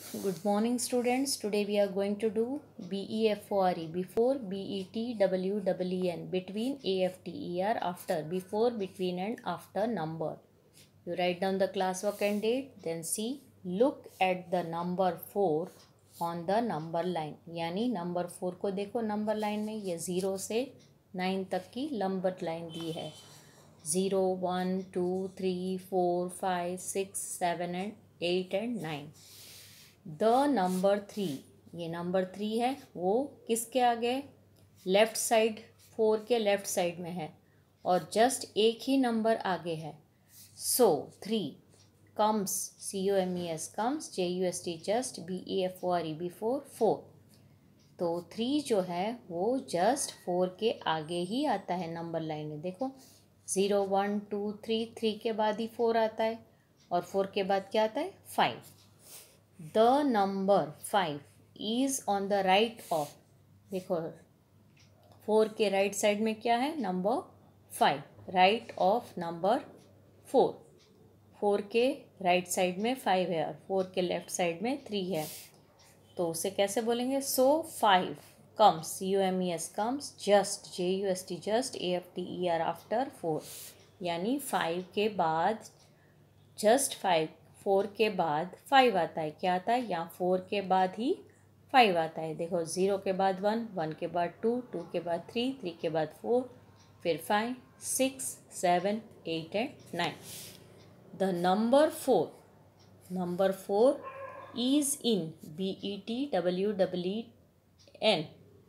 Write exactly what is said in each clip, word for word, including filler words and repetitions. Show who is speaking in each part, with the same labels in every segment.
Speaker 1: Good morning, students. Today we are going to do B E F O R E, before, B E T W E E N, between, A F T E R, after, before, between and after number. You write down the classwork and date, then see, look at the number four on the number line. यानी number four को देखो number line में, ये zero से nine तक की lumbar line दी है. Zero one two three four five six seven and eight and nine. The number three, ये नंबर थ्री है, वो किसके आगे? लेफ़्ट साइड, फोर के लेफ़्ट साइड में है और जस्ट एक ही नंबर आगे है. So three comes, C O M E S comes, J U S T just, B E F O R E before four. तो थ्री जो है वो जस्ट फोर के आगे ही आता है नंबर लाइन में. देखो zero one two three, three के बाद ही फोर आता है और फोर के बाद क्या आता है? Five. The number five is on the right of, देखो फोर के राइट साइड में क्या है? Number five. Right of number four. Four के राइट साइड में फाइव है और फोर के लेफ्ट साइड में थ्री है. तो उसे कैसे बोलेंगे? So five comes, C U M E S comes, just, J U S T just, A F T E R, after four. यानी फाइव के बाद, जस्ट फाइव, फोर के बाद फाइव आता है. क्या आता है? यहाँ फोर के बाद ही फाइव आता है. देखो ज़ीरो के बाद वन, वन के बाद टू, टू के बाद थ्री, थ्री के बाद फोर, फिर five, six, seven, eight and nine. The number four, number four is in, B E T W W N,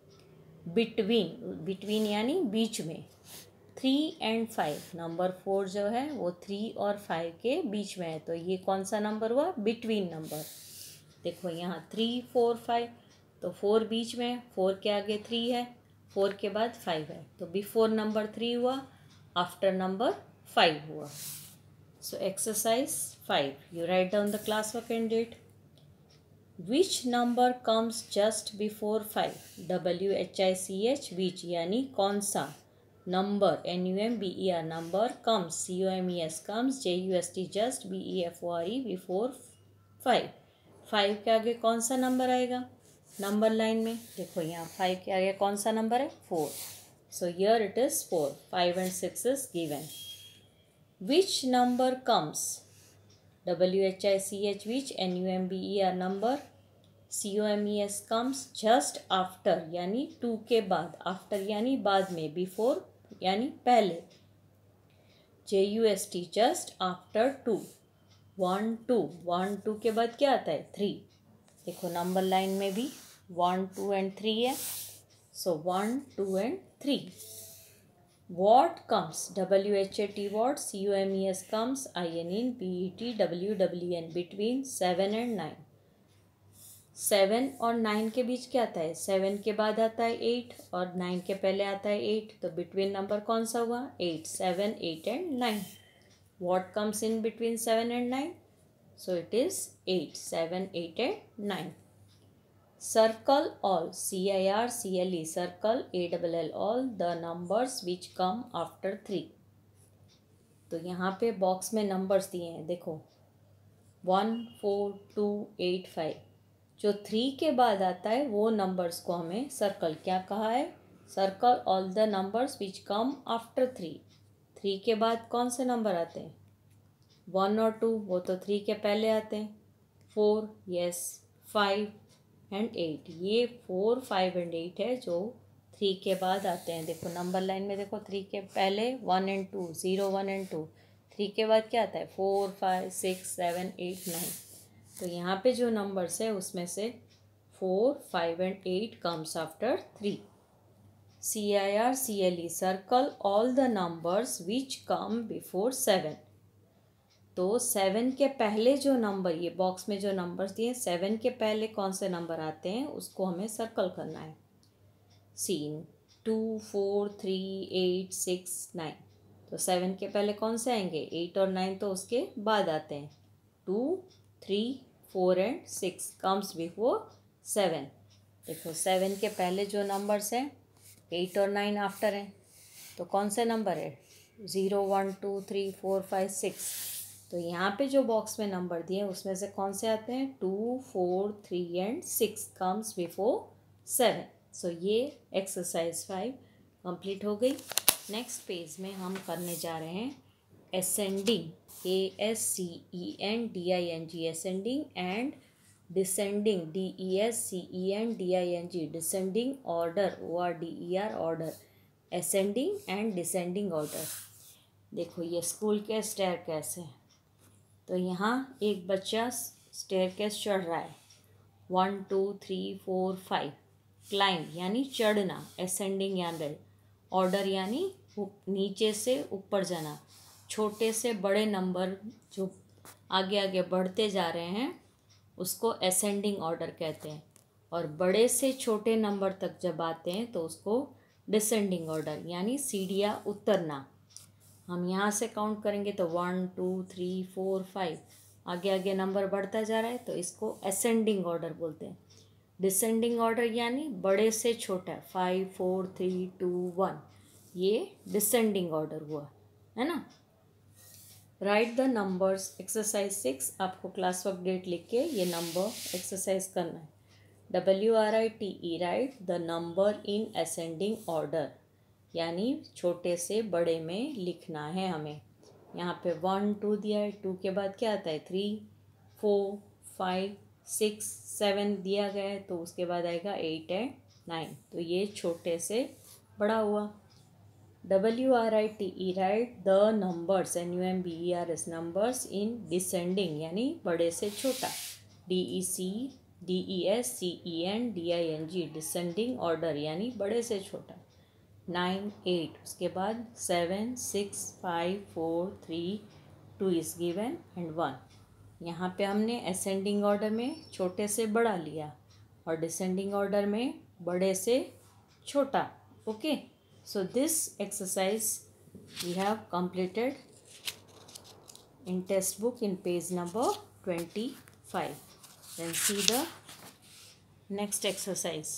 Speaker 1: between, between यानी बीच में, three and five. Number four जो है वो थ्री और फाइव के बीच में है. तो ये कौन सा नंबर हुआ? Between number. देखो यहाँ थ्री फोर फाइव, तो फोर बीच में है, फोर के आगे थ्री है, फोर के बाद फाइव है, तो बिफोर नंबर थ्री हुआ, आफ्टर नंबर फाइव हुआ. So exercise five, you write down the class work and date. Which number comes just before five? W H I C H, which यानी कौन सा नंबर, N U M B E R, number, comes, C O M E S comes, J U S T just, B E F O R E, before five. Five के आगे कौन सा number आएगा number line में? देखो यहाँ five के आगे कौन सा नंबर है? Four. So here it is four. Five and six is given. Which number comes, W H I C H, which, N U M B E R, number, C O M E S comes just after यानी two के बाद, after यानी बाद में, before यानी पहले, J U S T just after two. One two, one two के बाद क्या आता है? थ्री. देखो नंबर लाइन में भी वन टू एंड थ्री है. So one two and three. What comes, W H A T what, C U M E S comes, I N in, B E T W W N, between seven and nine. Seven और nine के बीच क्या आता है? Seven के बाद आता है एट और नाइन के पहले आता है एट. तो बिटवीन नंबर कौन सा हुआ? Eight. Seven, eight and nine. What comes in between seven and nine? So it is eight. Seven, eight and nine. Circle all, C I R C L E, circle, A double L, all the numbers which come after three. तो यहाँ पे box में numbers दिए हैं. देखो one, four, two, eight, five. जो three के बाद आता है वो नंबर्स को हमें सर्कल, क्या कहा है? Circle all the numbers which come after three. Three के बाद कौन से नंबर आते हैं? वन और टू, वो तो थ्री के पहले आते हैं. Four, yes. Five and eight, ये फोर, फाइव एंड एट है जो थ्री के बाद आते हैं. देखो नंबर लाइन में, देखो थ्री के पहले one and two, zero, one and two. Three के बाद क्या आता है? Four, five, six, seven, eight, nine. तो यहाँ पे जो नंबर्स है उसमें से four, five and eight comes after three. C I R C L E, circle all the numbers which come before seven. तो सेवन के पहले जो नंबर, ये बॉक्स में जो नंबर्स दिए, सेवन के पहले कौन से नंबर आते हैं उसको हमें सर्कल करना है. सीन two, four, three, eight, six, nine. तो सेवन के पहले कौन से आएंगे? एट और नाइन तो उसके बाद आते हैं. Two, three, four and six comes before seven. देखो सेवन के पहले जो नंबर्स हैं एट और नाइन आफ्टर हैं. तो कौन से नंबर है? Zero, one, two, three, four, five, six. तो यहाँ पे जो बॉक्स में नंबर दिए उसमें से कौन से आते हैं? Two, four, three and six comes before seven. So ये एक्सरसाइज फाइव कंप्लीट हो गई. नेक्स्ट पेज में हम करने जा रहे हैं ascending, A S C E N D I N G, ascending, and descending, D E S C E N D I N G, descending order, O R D E R, order. Ascending and descending order. देखो ये school के staircase है. तो यहाँ एक बच्चा staircase चढ़ रहा है. One two three four five. Climb यानी चढ़ना, असेंडिंग यानी ऑर्डर यानी नीचे से ऊपर जाना. छोटे से बड़े नंबर जो आगे आगे बढ़ते जा रहे हैं उसको असेंडिंग ऑर्डर कहते हैं. और बड़े से छोटे नंबर तक जब आते हैं तो उसको डिसेंडिंग ऑर्डर यानी सीढ़ियाँ उतरना. हम यहाँ से काउंट करेंगे तो one two three four five, आगे आगे नंबर बढ़ता जा रहा है तो इसको असेंडिंग ऑर्डर बोलते हैं. डिसेंडिंग ऑर्डर यानी बड़े से छोटा, five four three two one, ये डिसेंडिंग ऑर्डर हुआ, है ना. Write the numbers. Exercise six. आपको क्लास वर्क डेट लिख के ये नंबर एक्सरसाइज करना है. W R I T E, write the number in ascending order, यानी छोटे से बड़े में लिखना है हमें. यहाँ पे वन टू दिया है, टू के बाद क्या आता है? Three, four, five, six, seven दिया गया है, तो उसके बाद आएगा एट एंड नाइन. तो ये छोटे से बड़ा हुआ. W R I T E, write the numbers, N U M B E R S, numbers in descending यानी बड़े से छोटा, D E C D E S C E N D I N G, descending order यानी बड़े से छोटा. Nine, eight, उसके बाद seven, six, five, four, three, two is given and one. यहाँ पे हमने असेंडिंग ऑर्डर में छोटे से बड़ा लिया और डिसेंडिंग ऑर्डर में बड़े से छोटा. Okay, so this exercise we have completed in test book in page number twenty-five. Then see the next exercise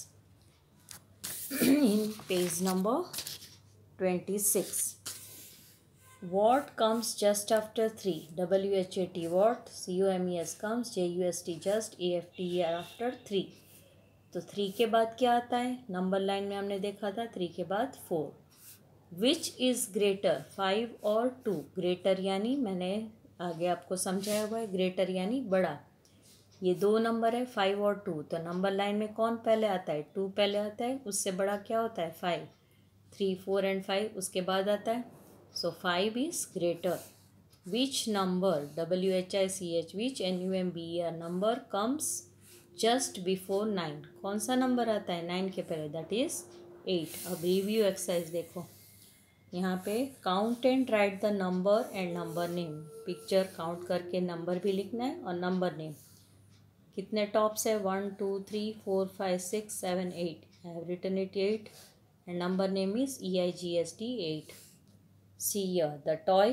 Speaker 1: in page number twenty-six. What comes just after three? W H A T, what? C U M E S comes, J U S T just, A F T E R after three. तो three के बाद क्या आता है? Number line में हमने देखा था थ्री के बाद four. Which is greater, five और टू? ग्रेटर यानी मैंने आगे आपको समझाया हुआ है, ग्रेटर यानी बड़ा. ये दो नंबर है फाइव और टू, तो नंबर लाइन में कौन पहले आता है? टू पहले आता है, उससे बड़ा क्या होता है? Five. Three, four and five उसके बाद आता है. So five is greater. Which number, W H I C H, which, N U M B E R, number comes just before nine. कौन सा नंबर आता है नाइन के पहले? That is eight. अब रिव्यू एक्सरसाइज देखो. यहाँ पे count and write the number and number name. Picture count करके नंबर भी लिखना है और नंबर नेम. कितने टॉप्स है? One two three four five six seven eight. I have written it eight and number name is E I G S T, eight. See here the toy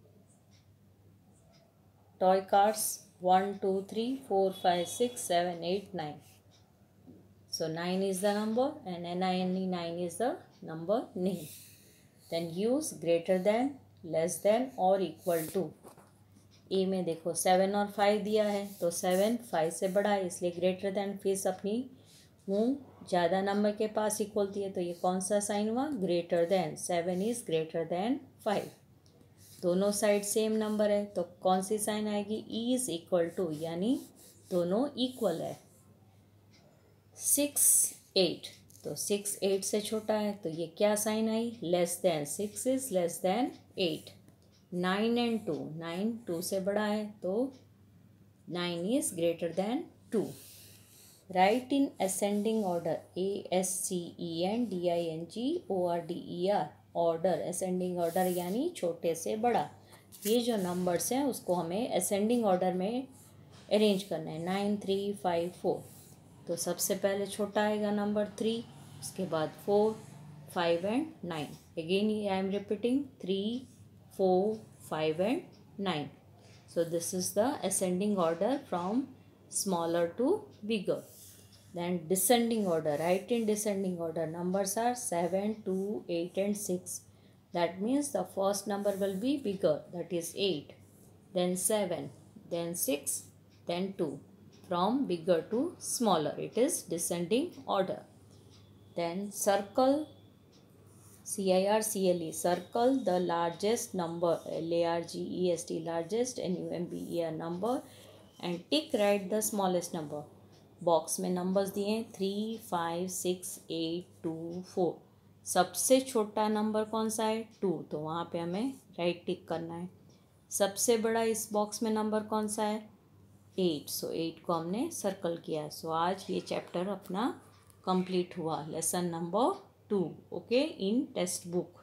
Speaker 1: toy cards, one, two, three, four, five, six, seven, eight, nine. So nine is the number and N I N E, nine is the number name. Then use greater than, less than or equal to. A में देखो seven और five दिया है, तो seven five से बड़ा है इसलिए ग्रेटर देन. फिर अपनी मुँह ज़्यादा नंबर के पास इक्वल थी है, तो ये कौन सा साइन हुआ? Greater than. Seven is greater than five. दोनों साइड सेम नंबर है तो कौन सी साइन आएगी? ई इज इक्वल टू, यानी दोनों इक्वल है. सिक्स, एट, तो सिक्स एट से छोटा है तो ये क्या साइन आई? Less than. Six is less than eight. Nine and two, nine two से बड़ा है तो nine is greater than two. Write in ascending order, A S C E N D I N G O R D E R, order. Ascending order यानी छोटे से बड़ा. ये जो नंबर्स हैं उसको हमें असेंडिंग ऑर्डर में अरेंज करना है. Nine, three, five, four. तो सबसे पहले छोटा आएगा नंबर थ्री, उसके बाद four, five and nine. Again I am repeating three, four, five and nine. So this is the ascending order from smaller to bigger. Then descending order, right? In descending order, numbers are seven, two, eight and six. That means the first number will be bigger, that is eight. then seven, then six, then two. From bigger to smaller, it is descending order. Then circle, C I R C L E, circle the largest number, L A R G E S T, largest, N U M B E R, number, and tick right the smallest number. Box में numbers दिए हैं three five six eight two four. सबसे छोटा number कौन सा है? To, तो वहाँ पे हमें राइट टिक करना है. सबसे बड़ा इस बॉक्स में नंबर कौन सा है? एट. सो एट को हमने सर्कल किया. सो so, आज ये चैप्टर अपना कंप्लीट हुआ, lesson number two, okay, in text book.